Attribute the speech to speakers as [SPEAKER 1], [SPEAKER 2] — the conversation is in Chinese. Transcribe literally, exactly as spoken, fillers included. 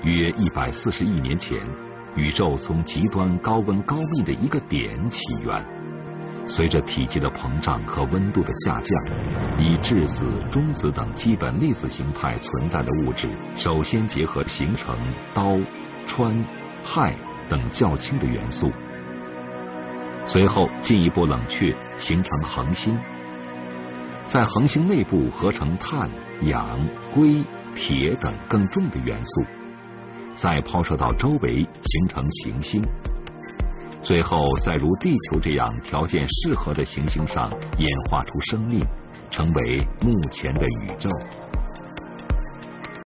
[SPEAKER 1] 约一百四十亿年前，宇宙从极端高温高密的一个点起源。随着体积的膨胀和温度的下降，以质子、中子等基本粒子形态存在的物质首先结合形成氘、氚、氦等较轻的元素，随后进一步冷却形成恒星，在恒星内部合成碳、氧、硅、铁等更重的元素，再抛射到周围形成行星，最后在如地球这样条件适合的行星上演化出生命，成为目前的宇宙。